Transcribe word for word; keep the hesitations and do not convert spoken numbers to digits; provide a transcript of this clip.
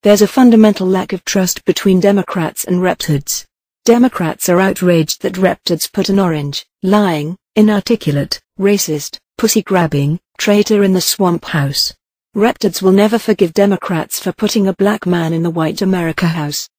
There's a fundamental lack of trust between Democrats and reptards. Democrats are outraged that reptards put an orange, lying, inarticulate, racist, pussy-grabbing, traitor in the swamp house. Reptards will never forgive Democrats for putting a black man in the white America house.